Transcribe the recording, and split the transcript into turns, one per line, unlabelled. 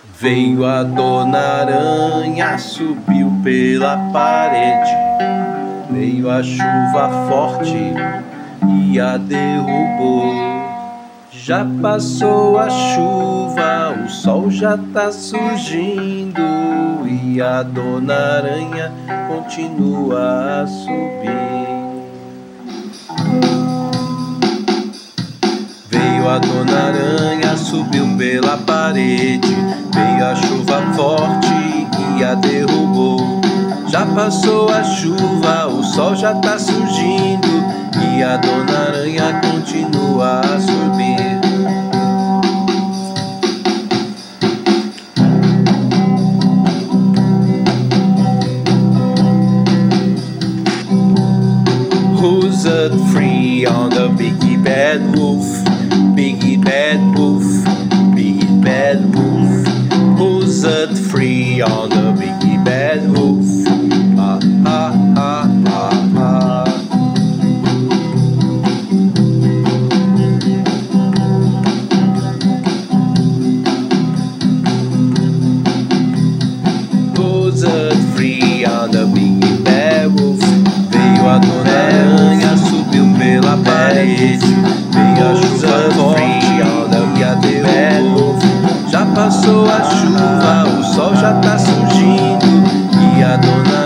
Veio a Dona Aranha, subiu pela parede. Veio a chuva forte e a derrubou. Já passou a chuva, o sol já tá surgindo e a Dona Aranha continua a subir. Veio a Dona Aranha, subiu pela parede. Veio a chuva forte e a derrubou. Já passou a chuva, o sol já tá surgindo e a Dona Aranha continua a subir. Who's it free on the biggie bad wolf? Biggie bad wolf, biggie bad wolf. Who's it free on the biggie bad wolf? Ah, ah, ah, ah, ah. Who's it free on the biggie bad wolf? Veio a Dona Aranha, subiu pela parede. Veio a chuva forte e a derrubou. Já passou a chuva, o sol já tá surgindo e a Dona